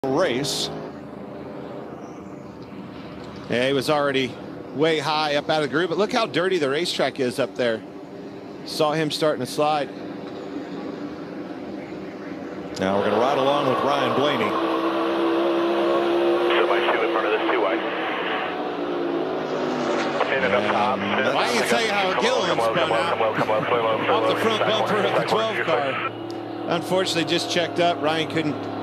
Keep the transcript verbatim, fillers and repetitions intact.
race. Yeah, he was already way high up out of the groove, but look how dirty the racetrack is up there. Saw him starting to slide. Now we're going to ride along with Ryan Blaney. Somebody shoot in front of this two wide. Standing up top. Well, I can tell you how Gilliland spun out off the front bumper of the twelve car. Unfortunately, just checked up. Ryan couldn't